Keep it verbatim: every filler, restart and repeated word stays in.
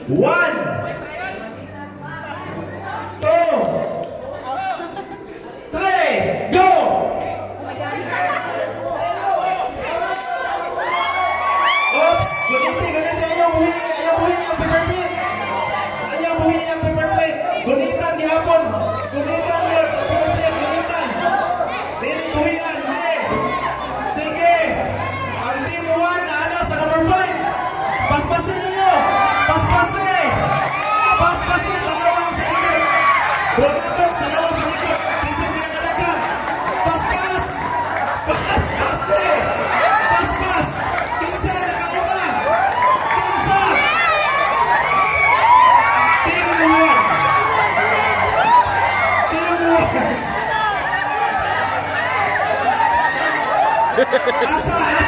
One. Two. Three. Go! Oops! Guniti, guniti. Ayaw buhi. Ayaw buhi ang paper plate. Ayaw buhi ang paper plate. Gunitan gihapon. Gunitan yun. Ang paper plate. Gunitan. Dili buhian. Di. Sige. Ang team one na ana sa number five. Paspasin ninyo. Paspasin. Paspasin. Talawang sa likod. Bronatok. Talawang sa likod. Kinsay pinakadakan. Paspas. Paspasin. Paspas. Kinsay nakauna. Kinsa. Team one. Team one. Asa, asa.